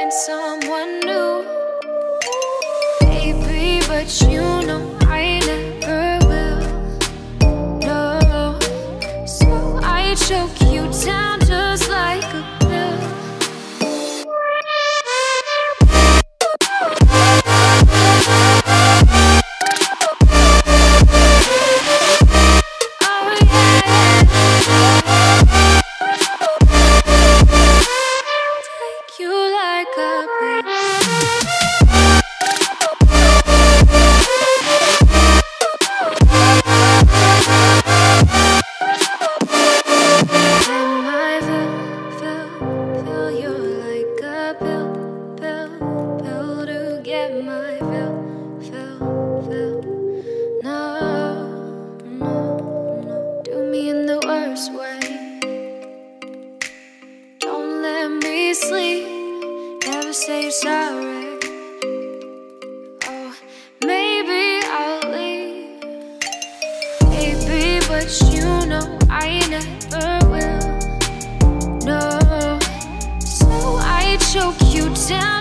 find someone new, baby, but you know I never will. No, so I choke you down just like a pill. Sleep, never say you're sorry. Oh, maybe I'll leave, baby, but you know I never will. No, so I choke you down